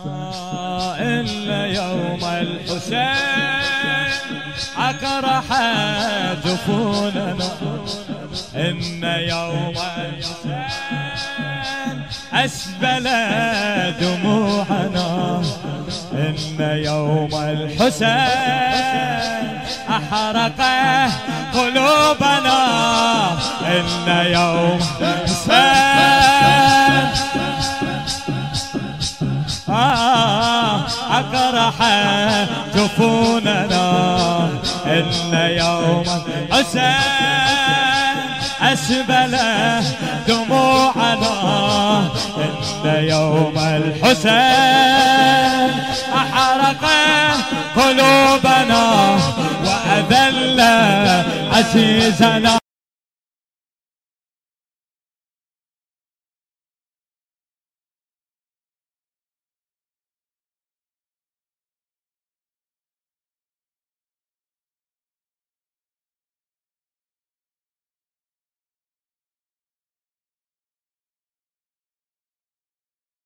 إن يوم الحسين أقرح جفوننا، إن يوم الحسين أسبل دموعنا، إن يوم الحسين أحرق قلوبنا، إن يوم الحسين أقرح جفوننا، إن يوم الحسين أسبل دموعنا، إن يوم الحسين أحرق قلوبنا وأذل عزيزنا.